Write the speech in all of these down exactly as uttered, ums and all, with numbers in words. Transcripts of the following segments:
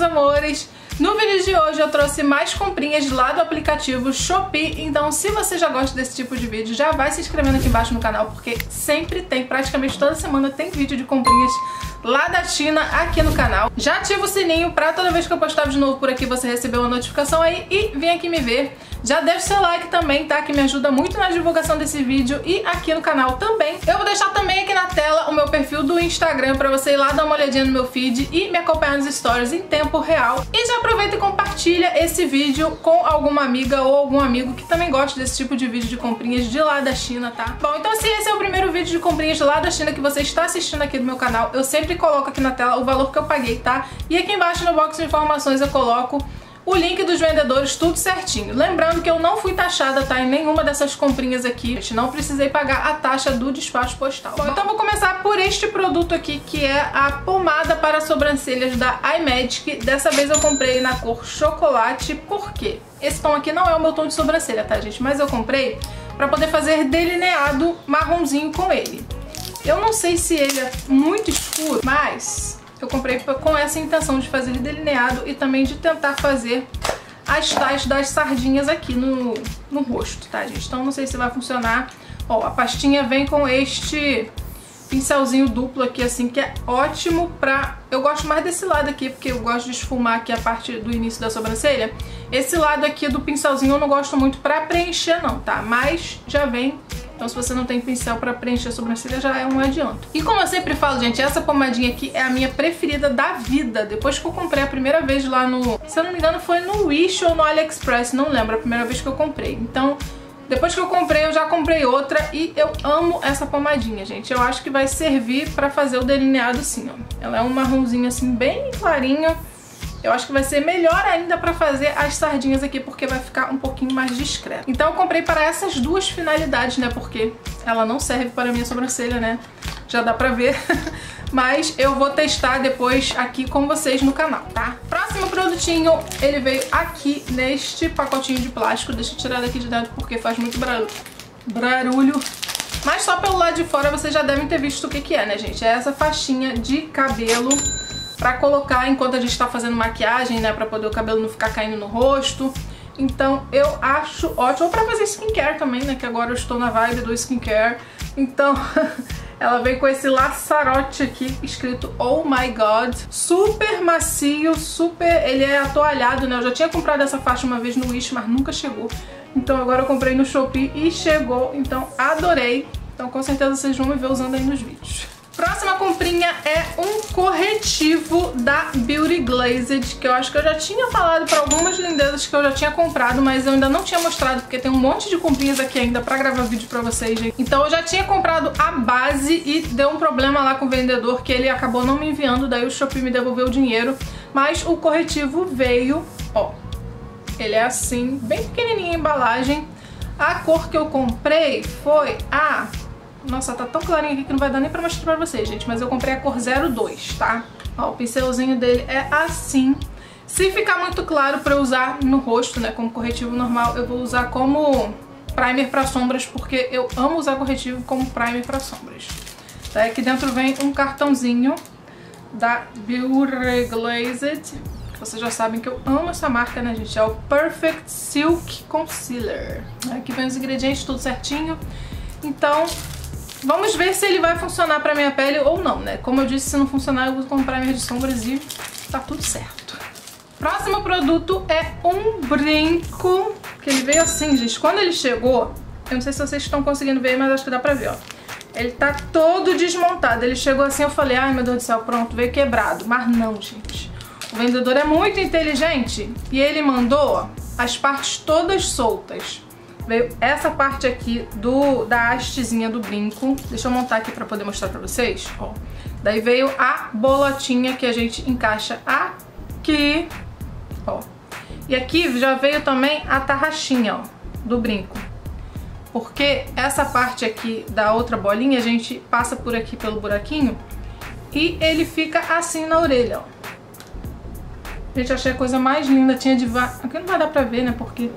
amores! No vídeo de hoje eu trouxe mais comprinhas lá do aplicativo Shopee, então se você já gosta desse tipo de vídeo, já vai se inscrevendo aqui embaixo no canal, porque sempre tem, praticamente toda semana tem vídeo de comprinhas lá da China aqui no canal. Já ativa o sininho pra toda vez que eu postar de novo por aqui você receber uma notificação aí e vem aqui me ver. Já deixa o seu like também, tá? Que me ajuda muito na divulgação desse vídeo e aqui no canal também. Eu vou deixar também aqui na tela o meu perfil do Instagram pra você ir lá dar uma olhadinha no meu feed e me acompanhar nos stories em tempo real. E já aproveita e compartilha esse vídeo com alguma amiga ou algum amigo que também gosta desse tipo de vídeo de comprinhas de lá da China, tá? Bom, então se esse é o primeiro vídeo de comprinhas de lá da China que você está assistindo aqui do meu canal, eu sempre coloco aqui na tela o valor que eu paguei, tá? E aqui embaixo no box de informações eu coloco o link dos vendedores, tudo certinho. Lembrando que eu não fui taxada, tá, em nenhuma dessas comprinhas aqui. Não precisei pagar a taxa do despacho postal. Bom, então vou começar por este produto aqui, que é a pomada para sobrancelhas da iMagic. Dessa vez eu comprei na cor chocolate. Por quê? Esse tom aqui não é o meu tom de sobrancelha, tá, gente? Mas eu comprei pra poder fazer delineado marronzinho com ele. Eu não sei se ele é muito escuro, mas eu comprei com essa intenção de fazer delineado e também de tentar fazer as tais das sardinhas aqui no, no rosto, tá, gente? Então não sei se vai funcionar. Ó, a pastinha vem com este pincelzinho duplo aqui, assim, que é ótimo pra... Eu gosto mais desse lado aqui, porque eu gosto de esfumar aqui a parte do início da sobrancelha. Esse lado aqui do pincelzinho eu não gosto muito pra preencher não, tá? Mas já vem... Então se você não tem pincel pra preencher a sobrancelha, já é um adianto. E como eu sempre falo, gente, essa pomadinha aqui é a minha preferida da vida. Depois que eu comprei a primeira vez lá no... Se eu não me engano foi no Wish ou no AliExpress, não lembro a primeira vez que eu comprei. Então, depois que eu comprei, eu já comprei outra e eu amo essa pomadinha, gente. Eu acho que vai servir pra fazer o delineado assim, ó. Ela é um marronzinho assim, bem clarinho. Eu acho que vai ser melhor ainda pra fazer as sardinhas aqui, porque vai ficar um pouquinho mais discreto. Então eu comprei para essas duas finalidades, né? Porque ela não serve para a minha sobrancelha, né? Já dá pra ver. Mas eu vou testar depois aqui com vocês no canal, tá? Próximo produtinho, ele veio aqui neste pacotinho de plástico. Deixa eu tirar daqui de dentro porque faz muito barulho. Barulho. Mas só pelo lado de fora vocês já devem ter visto o que que é, né, gente? É essa faixinha de cabelo pra colocar enquanto a gente tá fazendo maquiagem, né? Pra poder o cabelo não ficar caindo no rosto. Então eu acho ótimo. Ou pra fazer skincare também, né? Que agora eu estou na vibe do skincare. Então ela vem com esse laçarote aqui escrito Oh My God. Super macio, super... Ele é atoalhado, né? Eu já tinha comprado essa faixa uma vez no Wish, mas nunca chegou. Então agora eu comprei no Shopee e chegou. Então adorei. Então com certeza vocês vão me ver usando aí nos vídeos. Próxima comprinha é um corretivo da Beauty Glazed, que eu acho que eu já tinha falado para algumas lindezas que eu já tinha comprado, mas eu ainda não tinha mostrado, porque tem um monte de comprinhas aqui ainda pra gravar vídeo pra vocês, gente. Então eu já tinha comprado a base e deu um problema lá com o vendedor, que ele acabou não me enviando, daí o Shopee me devolveu o dinheiro. Mas o corretivo veio, ó, ele é assim, bem pequenininha a embalagem. A cor que eu comprei foi a... Nossa, tá tão clarinho aqui que não vai dar nem pra mostrar pra vocês, gente. Mas eu comprei a cor zero dois, tá? Ó, o pincelzinho dele é assim. Se ficar muito claro pra eu usar no rosto, né, como corretivo normal, eu vou usar como primer pra sombras, porque eu amo usar corretivo como primer pra sombras. Daí aqui dentro vem um cartãozinho da Beauty Glazed. Vocês já sabem que eu amo essa marca, né, gente? É o Perfect Silk Concealer. Aqui vem os ingredientes, tudo certinho. Então... vamos ver se ele vai funcionar pra minha pele ou não, né? Como eu disse, se não funcionar, eu uso como primer de sombras e tá tudo certo. Próximo produto é um brinco, que ele veio assim, gente. Quando ele chegou, eu não sei se vocês estão conseguindo ver, mas acho que dá pra ver, ó. Ele tá todo desmontado. Ele chegou assim, eu falei, ai meu Deus do céu, pronto, veio quebrado. Mas não, gente. O vendedor é muito inteligente e ele mandou, ó, as partes todas soltas. Veio essa parte aqui do, da hastezinha do brinco. Deixa eu montar aqui pra poder mostrar pra vocês. Ó. Daí veio a bolotinha que a gente encaixa aqui. Ó. E aqui já veio também a tarraxinha, ó, do brinco. Porque essa parte aqui da outra bolinha a gente passa por aqui pelo buraquinho e ele fica assim na orelha, ó. Gente, achei a coisa mais linda. Tinha de... Aqui não vai dar pra ver, né? Porque...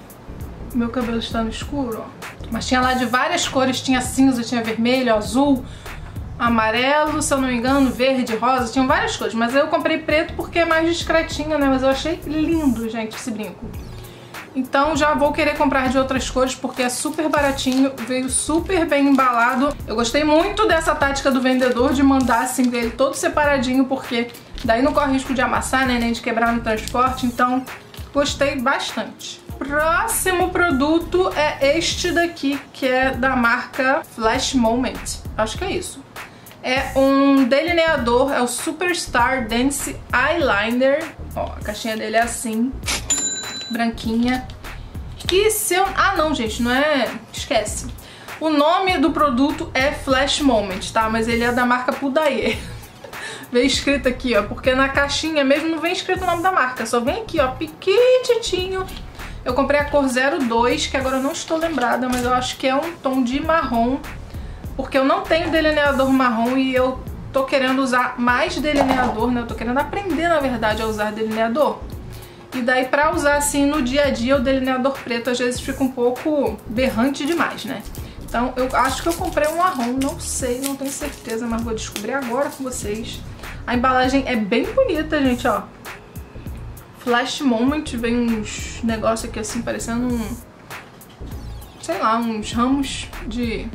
meu cabelo está no escuro, ó. Mas tinha lá de várias cores, tinha cinza, tinha vermelho, azul. amarelo, se eu não me engano, verde, rosa, tinham várias cores, mas eu comprei preto porque é mais discretinho, né? Mas eu achei lindo, gente, esse brinco. Então já vou querer comprar de outras cores porque é super baratinho, veio super bem embalado. Eu gostei muito dessa tática do vendedor de mandar assim ele todo separadinho, porque daí não corre risco de amassar, né, nem de quebrar no transporte, então gostei bastante. Próximo produto é este daqui, que é da marca Flash Moment, acho que é isso. É um delineador, é o Superstar Dance Eyeliner, ó, a caixinha dele é assim, branquinha. E se eu... Ah, não, gente, não é... Esquece. O nome do produto é Flash Moment, tá? Mas ele é da marca Pudaye. Vem escrito aqui, ó, porque na caixinha mesmo não vem escrito o nome da marca, só vem aqui, ó, piquititinho. Eu comprei a cor zero dois, que agora eu não estou lembrada, mas eu acho que é um tom de marrom, porque eu não tenho delineador marrom e eu tô querendo usar mais delineador, né? Eu tô querendo aprender, na verdade, a usar delineador. E daí pra usar assim no dia a dia o delineador preto às vezes fica um pouco berrante demais, né? Então eu acho que eu comprei um marrom, não sei, não tenho certeza, mas vou descobrir agora com vocês. A embalagem é bem bonita, gente, ó. Flash Moment, vem uns negócios aqui assim parecendo um... sei lá, uns ramos de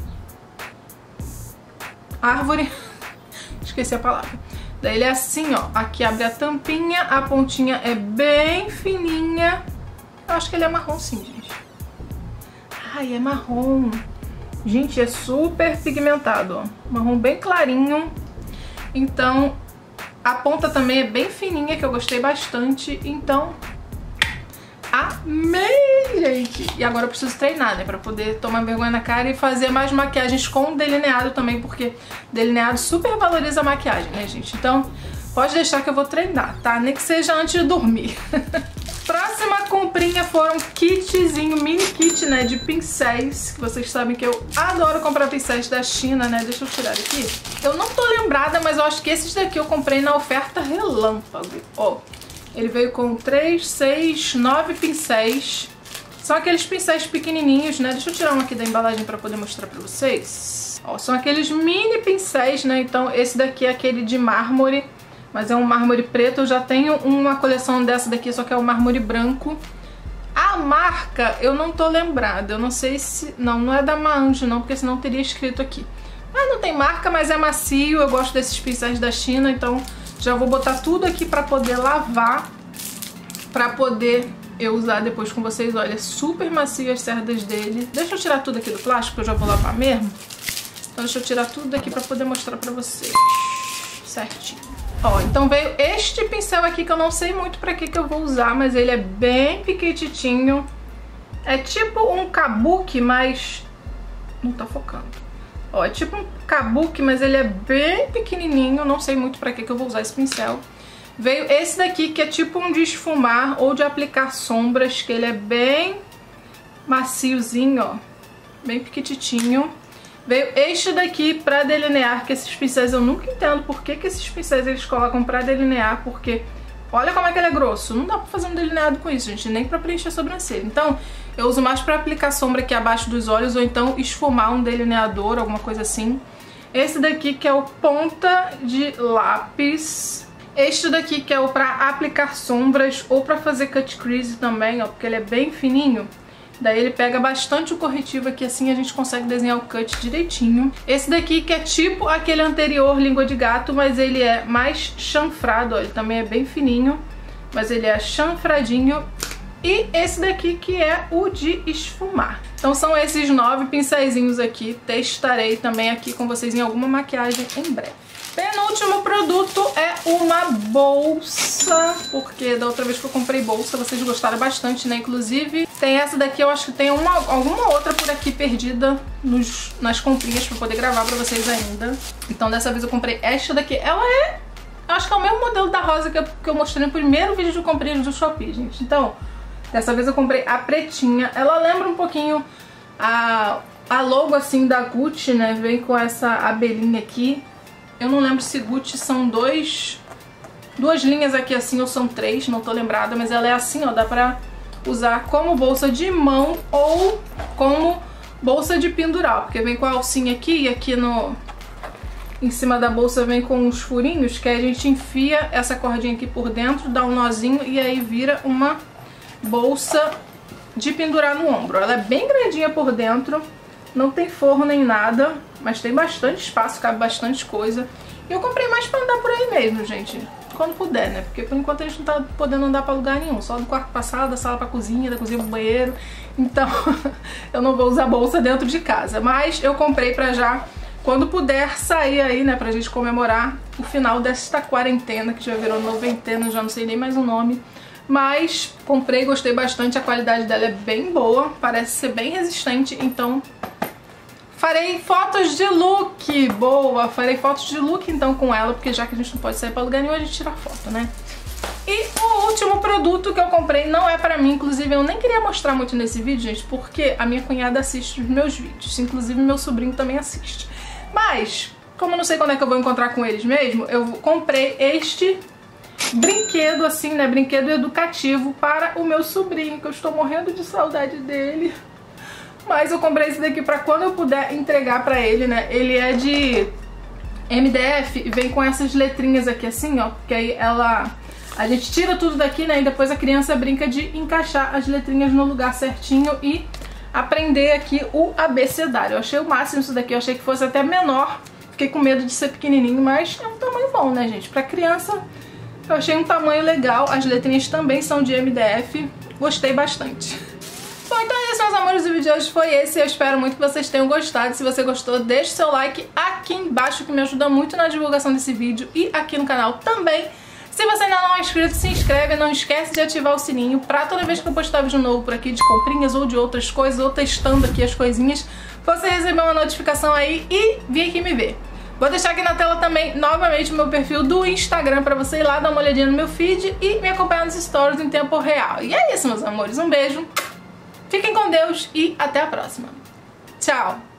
árvore. Esqueci a palavra. Daí ele é assim, ó, aqui abre a tampinha, a pontinha é bem fininha. Eu acho que ele é marrom sim, gente. Ai, é marrom. Gente, é super pigmentado, ó. Marrom bem clarinho. Então, a ponta também é bem fininha, que eu gostei bastante. Então, amei, gente. E agora eu preciso treinar, né, pra poder tomar vergonha na cara e fazer mais maquiagens com delineado também, porque delineado super valoriza a maquiagem, né, gente? Então, pode deixar que eu vou treinar, tá? Nem que seja antes de dormir. Próxima comprinha foram um kitzinho, mini kit, né, de pincéis, que vocês sabem que eu adoro comprar pincéis da China, né? Deixa eu tirar aqui. Eu não tô lembrada, mas eu acho que esses daqui eu comprei na oferta relâmpago, ó. Ele veio com três, seis, nove pincéis. São aqueles pincéis pequenininhos, né? Deixa eu tirar um aqui da embalagem pra poder mostrar pra vocês. Ó, são aqueles mini pincéis, né? Então esse daqui é aquele de mármore, mas é um mármore preto. Eu já tenho uma coleção dessa daqui, só que é o mármore branco. A marca, eu não tô lembrada. Eu não sei se... Não, não é da Maanjo, não, porque senão teria escrito aqui. Ah, não tem marca, mas é macio. Eu gosto desses pincéis da China, então... já vou botar tudo aqui pra poder lavar, pra poder eu usar depois com vocês. Olha, super macio as cerdas dele. Deixa eu tirar tudo aqui do plástico, que eu já vou lavar mesmo. Então deixa eu tirar tudo daqui pra poder mostrar pra vocês certinho. Ó, então veio este pincel aqui que eu não sei muito pra que que eu vou usar, mas ele é bem pequititinho. É tipo um kabuki, mas... não tá focando. Ó, é tipo um kabuki, mas ele é bem pequenininho. Não sei muito pra que que eu vou usar esse pincel. Veio esse daqui, que é tipo um de esfumar ou de aplicar sombras, que ele é bem maciozinho, ó. Bem pequititinho. Veio este daqui pra delinear, que esses pincéis eu nunca entendo por que que esses pincéis eles colocam pra delinear, porque... olha como é que ele é grosso. Não dá pra fazer um delineado com isso, gente, nem pra preencher a sobrancelha. Então, eu uso mais pra aplicar sombra aqui abaixo dos olhos, ou então esfumar um delineador, alguma coisa assim. Esse daqui que é o ponta de lápis. Este daqui que é o pra aplicar sombras, ou pra fazer cut crease também, ó, porque ele é bem fininho. Daí ele pega bastante o corretivo aqui, assim a gente consegue desenhar o cut direitinho. Esse daqui que é tipo aquele anterior, língua de gato, mas ele é mais chanfrado, ó. Ele também é bem fininho, mas ele é chanfradinho. E esse daqui que é o de esfumar. Então são esses nove pincéisinhos aqui. Testarei também aqui com vocês em alguma maquiagem em breve. Penúltimo produto é uma bolsa, porque da outra vez que eu comprei bolsa vocês gostaram bastante, né? Inclusive tem essa daqui, eu acho que tem uma, alguma outra por aqui perdida nos, nas comprinhas pra poder gravar pra vocês ainda. Então dessa vez eu comprei esta daqui. Ela é... eu acho que é o mesmo modelo da rosa que eu, que eu mostrei no primeiro vídeo de comprinhas do Shopee, gente. Então, dessa vez eu comprei a pretinha. Ela lembra um pouquinho a, a logo assim da Gucci, né? Vem com essa abelhinha aqui. Eu não lembro se Gucci são dois, duas linhas aqui assim ou são três, não tô lembrada, mas ela é assim, ó, dá pra usar como bolsa de mão ou como bolsa de pendural, porque vem com a alcinha aqui e aqui no, em cima da bolsa vem com uns furinhos, que aí a gente enfia essa cordinha aqui por dentro, dá um nozinho e aí vira uma bolsa de pendurar no ombro. Ela é bem grandinha por dentro, não tem forro nem nada, mas tem bastante espaço, cabe bastante coisa. E eu comprei mais pra andar por aí mesmo, gente, quando puder, né? Porque por enquanto a gente não tá podendo andar pra lugar nenhum, só do quarto pra sala, da sala pra cozinha, da cozinha pro banheiro. Então eu não vou usar bolsa dentro de casa, mas eu comprei pra já, quando puder sair aí, né, pra gente comemorar o final desta quarentena, que já virou noventena, já não sei nem mais o nome. Mas comprei, gostei bastante, a qualidade dela é bem boa, parece ser bem resistente, então farei fotos de look, boa, farei fotos de look então com ela, porque já que a gente não pode sair pra lugar nenhum, a gente tira foto, né? E o último produto que eu comprei não é pra mim, inclusive eu nem queria mostrar muito nesse vídeo, gente, porque a minha cunhada assiste os meus vídeos, inclusive meu sobrinho também assiste. Mas, como eu não sei quando é que eu vou encontrar com eles mesmo, eu comprei este brinquedo assim, né, brinquedo educativo para o meu sobrinho, que eu estou morrendo de saudade dele. Mas eu comprei esse daqui pra quando eu puder entregar pra ele, né, ele é de M D F e vem com essas letrinhas aqui assim, ó, porque aí ela, a gente tira tudo daqui, né, e depois a criança brinca de encaixar as letrinhas no lugar certinho e aprender aqui o abecedário. Eu achei o máximo isso daqui, eu achei que fosse até menor, fiquei com medo de ser pequenininho, mas é um tamanho bom, né, gente, pra criança. Eu achei um tamanho legal, as letrinhas também são de M D F, gostei bastante. Bom, então é isso, meus amores, o vídeo de hoje foi esse, eu espero muito que vocês tenham gostado. Se você gostou, deixe seu like aqui embaixo, que me ajuda muito na divulgação desse vídeo, e aqui no canal também. Se você ainda não é inscrito, se inscreve, não esquece de ativar o sininho pra toda vez que eu postar vídeo novo por aqui de comprinhas ou de outras coisas, ou testando aqui as coisinhas, você receber uma notificação aí e vir aqui me ver. Vou deixar aqui na tela também, novamente, o meu perfil do Instagram pra você ir lá dar uma olhadinha no meu feed e me acompanhar nos stories em tempo real. E é isso, meus amores. Um beijo, fiquem com Deus e até a próxima. Tchau!